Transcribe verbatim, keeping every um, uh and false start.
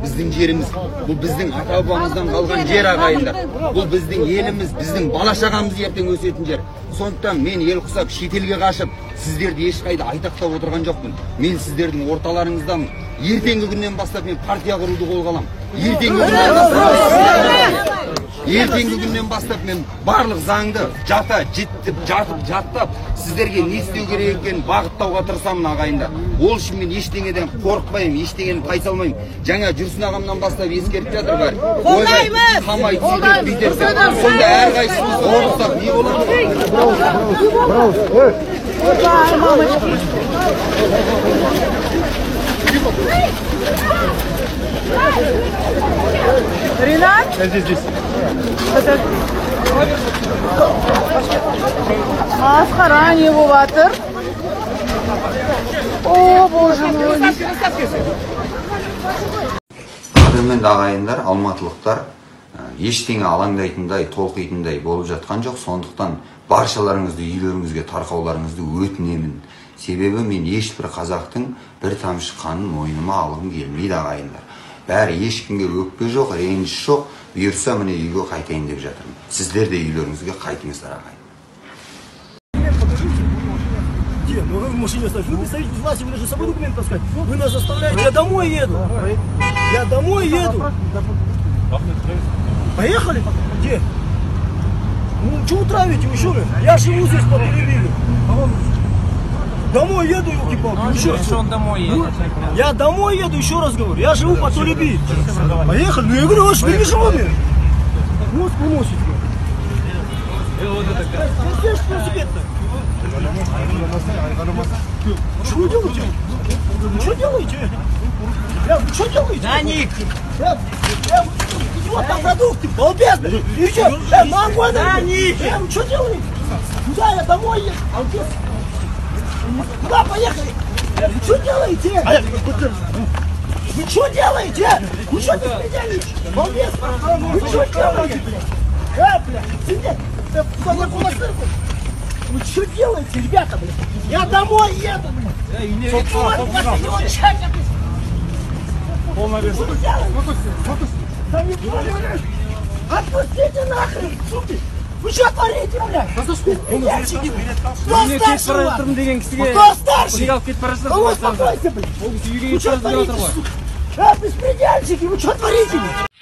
біздің жеріміз, бұл біздің ата-бабамыздан қалған жер ағайындар. Бұл біздің еліміз, біздің бала-шағамыз ертең өсетін жер. Сондықтан мен ел құсап шетелге қашып, сіздерді ешқайда айтақтап отырған жоқпын. Мен сіздердің орталарыңыздамын. Ертеңгі күннен бастап мен партия құруды қолға аламын. Ертеңгі күннен бастап Ертеңгі күннен бастап мен барлық заңды жата, жеттіп, жатып, жаттап, сіздерге не істеу керек екенін бағыттауға тырысамын ағайындар. Ол үшін мен ештеңеден қорықпаймын, ештеңені тайсалмаймын. Жаңа Жүрсін ағамнан бастап ескертіп жатыр бәрі. Қолдаймыз! Қамай, сөйтіп, бүйтіп. Сонда әрқайсымыз орнықтап не Ренат? Я здесь, здесь. Масқара не болып жатыр? О, боже мой. Қадірменді ағайындар, алматылықтар ештеңе алаңдайтындай, толқитындай болып жатқан жоқ. Сондықтан баршаларыңызды үйлеріңізге тарқауларыңызды өтінемін. Себебі мен ешбір қазақтың бір тамшы қанын мойныма алғым келмейді ағайындар. Бәрі ешкімге өкпе жоқ, реніш жоқ. Бұйырса міне үйге қайтайын деп жатырмын. Сіздер де үйлеріңізге қайтыңыздар ағайын. Ну вы в машине оставите. Вы представитель власти, вы должны с собой документ таскать. Вы нас заставляете. Я домой еду. Я домой еду. Поехали? Где? Ну что вы травите, вы что ли? Я живу здесь по Перевилю. Домой еду, елки-палки. Что он домой едет? Я домой еду, еще раз говорю. Я живу по Толеби. Поехали. Ну я говорю, ваш не животные. Вот помощник. Что вы делаете? Что делаете? Бля, вы что делаете? Да, Ник! Бля, бля, вот там продукты, балбес, бля. И что? Бля, нормально. Да, Ник! Бля, вы что делаете? Куда я домой еду? Куда поехали? Бля, вы что делаете? Вы что делаете? Вы что беспредельничаете? Балбес, вы что делаете, бля? А, бля, сидеть. Вы что делаете, ребята, блядь? Я домой еду, блядь! Отпустите нахрен, суки! Вы что творите, блядь? Кто старше? Кто старше? Кого успокойся, блядь? Вы что творите, сука? А, беспредельщики, вы что творите, блядь?